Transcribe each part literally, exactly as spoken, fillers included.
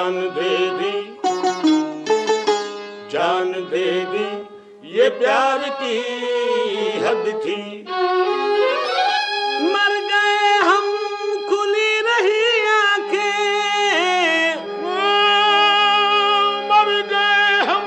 जान दे दी, जान दे दी, ये प्यार की हद थी। मर गए हम, खुली रही आंखें, मर गए हम,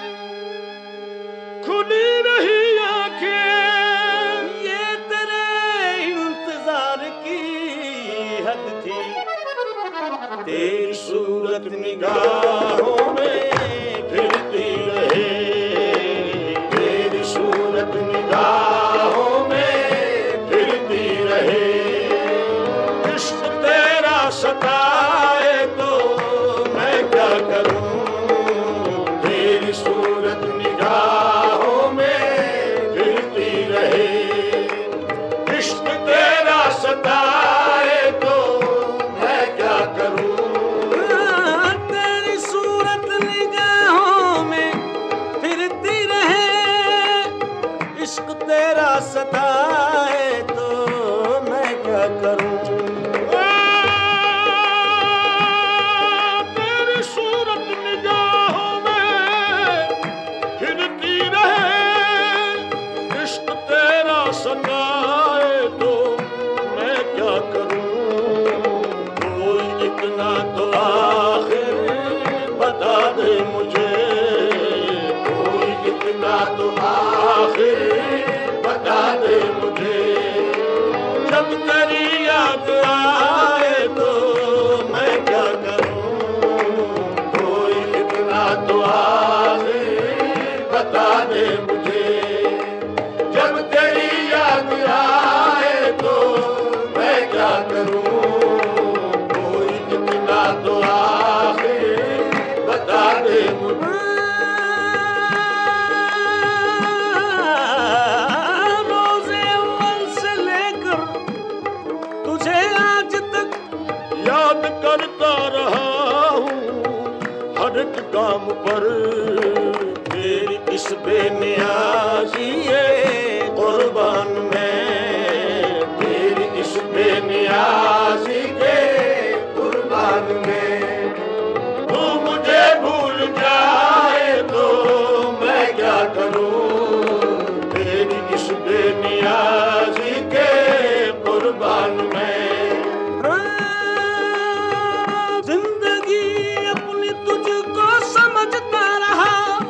खुली रही आंखें, ये तेरे इंतजार की हद थी। तेरी सूरत निगाहों में फिरती रहे, तेरी सूरत निगाहों में फिरती रहे। इश्क तेरा सताए तो मैं क्या करूं, तेरी सूरत निगाहों में फिरती रहे। इश्क तेरा सताए तो मैं क्या करूं, तेरी सूरत निगाहों में फिरती रहे। इश्क तेरा सताए तो मैं क्या करूं। तेरी सूरत निगाहों में फिरती रहे। इश्क तेरा सताए तो मैं क्या करूं। कोई इतना तो आखिर बता दे मुझे, कोई इतना तो आखिर बता दे मुझे। जब तेरी याद आए तो मैं क्या करूं। कोई इतना तो आखिर बता दे मुझे। जब तेरी याद आए तो मैं क्या करूं। कोई इतना तो आखिर बता दे मुझे। रोज़े अव्वल से लेकर तुझे आज तक याद करता रहा हूँ हर एक काम पर। तेरी इस बेनियाज़ी ये कुर्बान में, तेरी इस बेनियाज़ी के कुर्बान में। तू मुझे भूल जाए तो मैं क्या करूं। तेरी इस बेनियाज़ी के कुर्बान में। जिंदगी अपनी तुझको समझता रहा,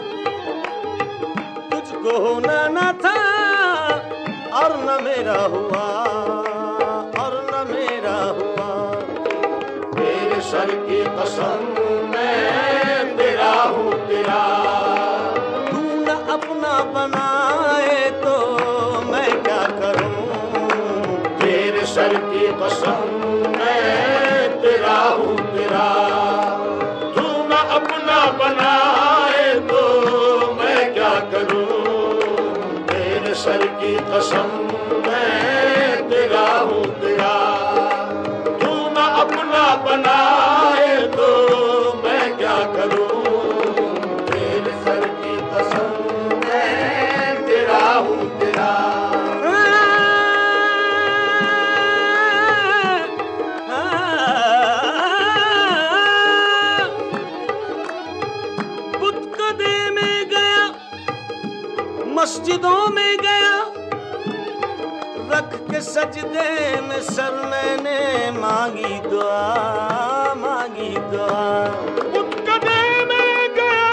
तुझको होना न था और न मेरा हुआ, और न मेरा हुआ। तेरे सर की कसम मैं तेरा हूँ तेरा। तू न अपना बनाए तो मैं क्या करूं। तेरे सर की कसम मैं तेरा हूँ तेरा। तू न अपना बनाए तो मैं क्या करूं। तेरे सर की कसम मैं तेरा हूँ तेरा। तू न अपना बनाए तो मैं क्या करूं। तेरे सर की कसम मैं तेरा हूँ तेरा। बुतकदे में गया, मस्जिदों में गया, रख के सजदे में सर मैंने मांगी दुआ, मांगी दुआ। बुतकदे में गया,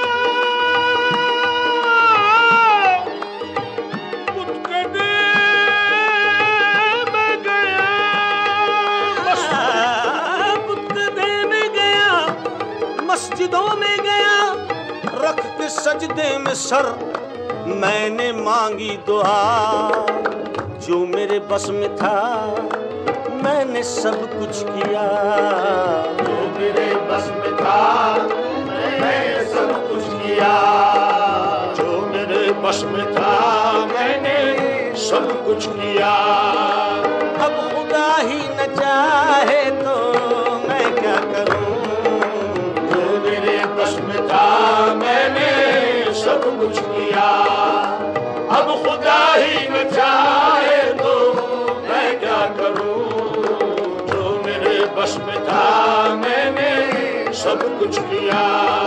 बुतकदे में गया, बुतकदे में गया, मस्जिदों में गया, रख के सजदे में सर मैंने मांगी दुआ। जो मेरे बस में था मैंने सब कुछ किया, जो मेरे बस में था मैंने सब कुछ किया। जो मेरे बस में था मैंने सब कुछ किया। अब खुदा ही न चाहे तो मैं क्या करूं। जो मेरे बस में था मैंने सब कुछ किया। अब खुदा ही न चाहे तो मैं क्या करूं। जो मेरे बस में था मैंने सब कुछ किया।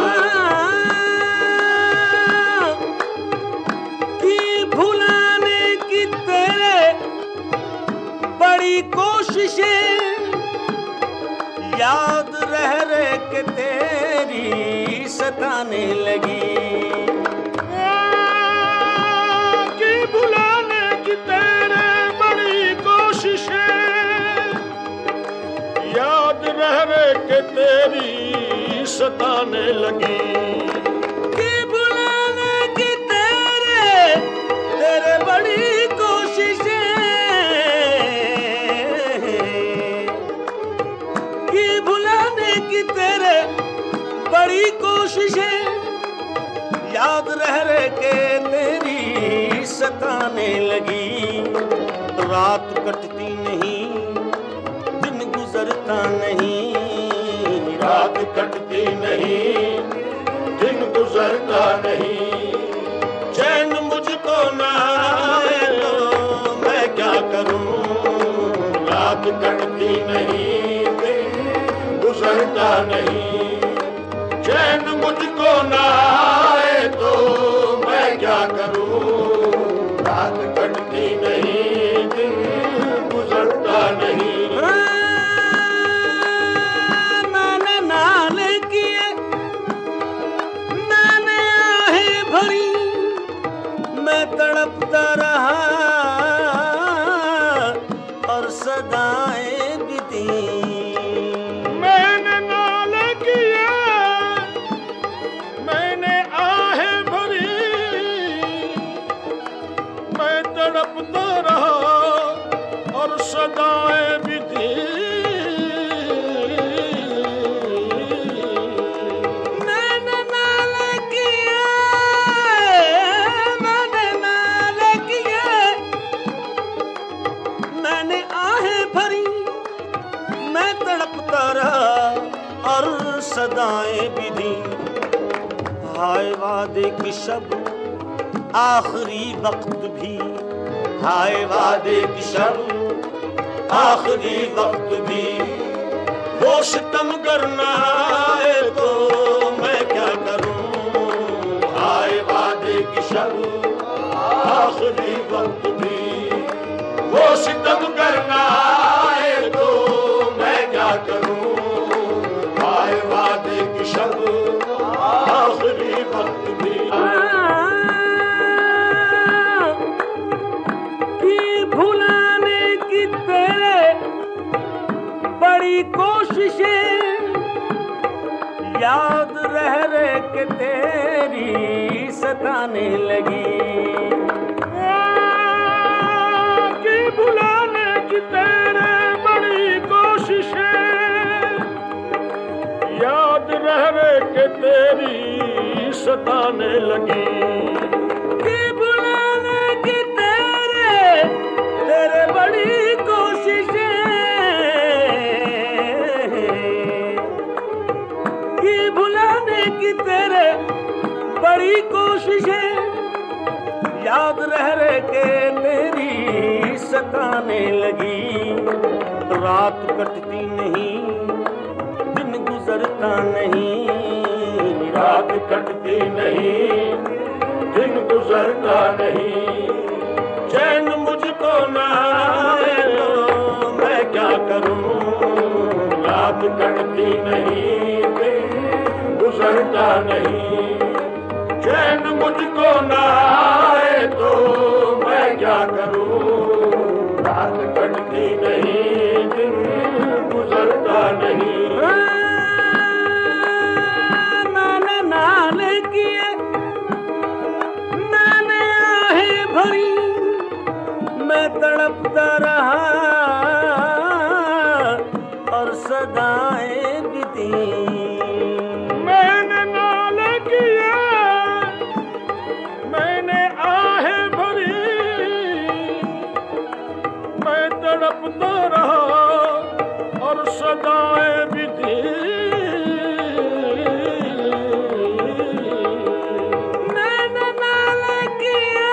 कि भुलाने की तेरे बड़ी कोशिशें, याद रह रह के तेरी सताने लगी। कि भुलाने की तेरे बड़ी कोशिशें, याद रह रह के तेरी सताने लगी। कि भुलाने की तेरे तेरे बड़ी कोशिशें, कि भुलाने की तेरे बड़ी कोशिशें, याद रह रह के तेरी सताने लगी। रात कटती नहीं, दिन गुजरता नहीं, रात कटती नहीं, दिन गुजरता नहीं। चैन मुझको ना आए तो मैं क्या करूं। रात कटती नहीं, दिन गुजरता नहीं। चैन मुझको ना आए तो मैं क्या करूं। रात कटती नहीं, दिन गुजरता नहीं। मैंने नाले किए, मैंने आहें भरी, मैं तड़पता रहा और सदाएं भी दी। मैंने नाले किए, मैंने आहें भरी, मैं तड़पता रहा और सदाएं भी दी। मैंने नाले किए, मैंने नाले किए, मैंने आहें भरी, मैं तड़पता रहा और सदाएं भी दी। हाय वादे की शब आखिरी वक्त भी, हाय वादे की शब आखिरी वक्त भी, वो सितम करना है तो मैं क्या करूं। हाय वादे की शब आखिरी वक्त भी, वो सितम करना है तो मैं क्या करूं। हाय वादे की शब आखिरी वक्त भी। कि भुलाने की तेरे बड़ी कोशिशें, याद रह रह के तेरी सताने लगी। कि भुलाने की तेरे बड़ी कोशिशें, याद रह रह के तेरी सताने लगी। कि भुलाने की तेरे तेरे बड़ी कोशिशें, कि भुलाने की तेरे बड़ी कोशिशें, याद रह रह के तेरी सताने लगी। रात कटती नहीं, दिन गुजरता नहीं, रात कटती नहीं, दिन गुजरता नहीं। चैन मुझको ना आए तो मैं क्या करूं। रात कटती नहीं, दिन गुजरता नहीं। चैन मुझको ना आए तो मैं क्या करूं। रात कटती नहीं, दिन गुजरता नहीं। मैंने नाले किए, मैंने आहें भरी, मैं तड़पता रहा और सदाएं भी दी। मैंने नाले किए, मैंने आहें भरी, मैं तड़पता रहा और सदाएं भी दी। मैंने नाले किए,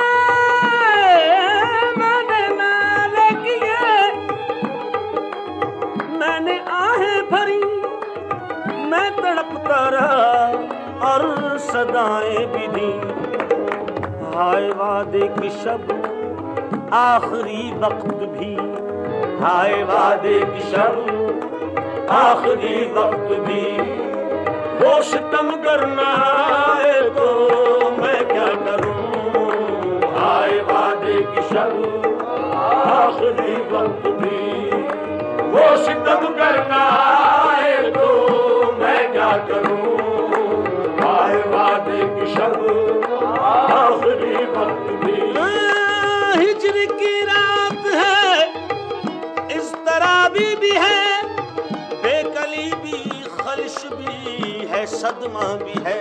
मैंने नाले किए, मैंने आहें भरी, मैं तड़पता रहा और सदाएं भी दी। हाय वादे की शब आखिरी वक्त भी, हाय वादे की शब आखिरी वक्त भी। वो सितम करना है तो मैं क्या करूं, हाय वादे की शब आखिरी वक्त भी। वो सितम करना है तो मैं क्या करूं, हाय वादे की शब आखिरी वक्त भी। हिजर की रात है, इस तरह भी, भी है, बेकली भी, खलिश भी है, सदमा भी है।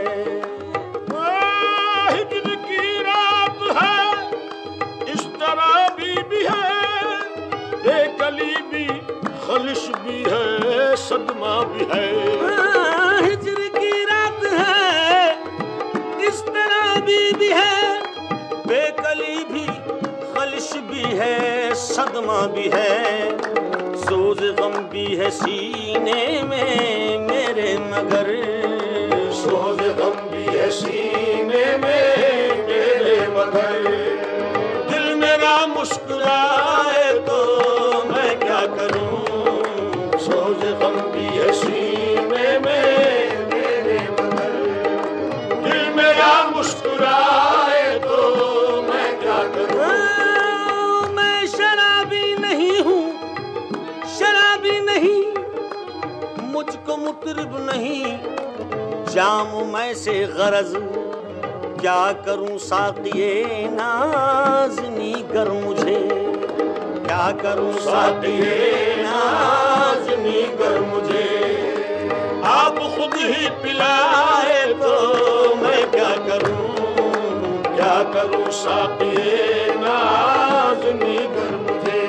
हिजर की रात है, इस तरह भी, भी है, बेकली भी, खलिश भी है, सदमा भी है। हिजर की रात है, इस तरह भी, भी है, बेकली भी, खलिश भी है, सदमा भी है। सोज गम भी है सीने में मेरे, मगर सोज गम भी है सीने में मेरे, मगर दिल मेरा मुस्कुराए तो मैं क्या करूं। सोज गम भी है सीने में मेरे, मगर दिल मेरा मुस्कुराए तो मैं क्या करूं। मैं शराबी नहीं हूँ, शराबी नहीं, मुझको मुतरिब नहीं, जाम मैं से गरज, क्या करूं साक़िए नाज़नी गर मुझे, क्या करूं साक़िए नाज़नी गर मुझे। आप खुद ही पिलाए तो मैं क्या करूं, क्या करूं साक़िए नाज़नी गर मुझे।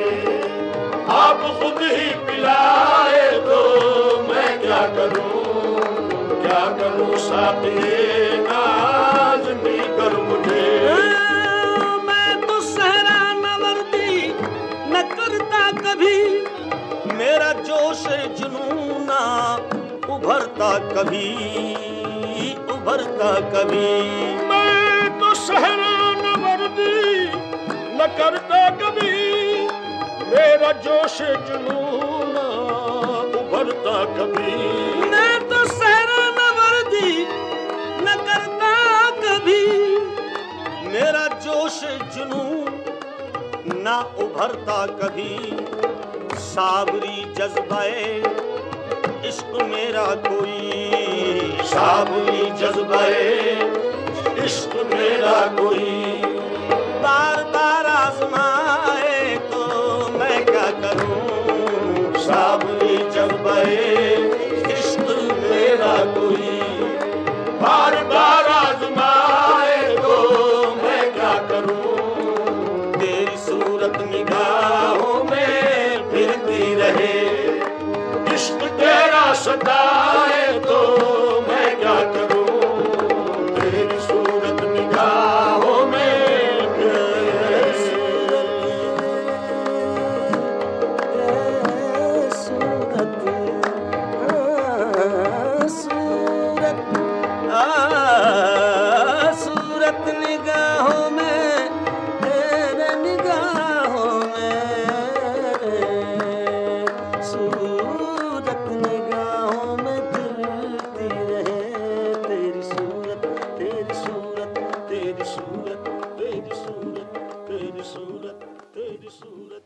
आप खुद ही पिलाए तो मैं क्या करूं, क्या करूं साक़िए नाज़नी गर मुझे। मैं तो सहरा नवर्दी न करता कभी, मेरा जोश जुनूना उभरता कभी, उभरता कभी। मैं तो सहरा नवर्दी न करता कभी, मेरा जोश जुनूना उभरता कभी। मैं तो सहरा नवर्दी न करता कभी, मेरा जोश जुनून ना उभरता कभी। साबरी जज्बाए इश्क मेरा कोई, साबरी जज्बाए इश्क मेरा कोई। बार बार आज़माए तो मैं क्या करूं, साबरी जज्बाए इश्क मेरा कोई। बार बार आज़माए तो मैं क्या करूं, तेरी सूरत निगाहों में फिरती रहे। इश्क तेरा सताए तो मैं क्या करूं, तेरी सूरत निगाहों में सूरत निगाहों में, तेरे निगाहों में, सूरत निगाहों में फिरती रहे। तेरी सूरत, तेरी सूरत, तेरी सूरत, तेरी सूरत, तेरी सूरत, तेरी सूरत।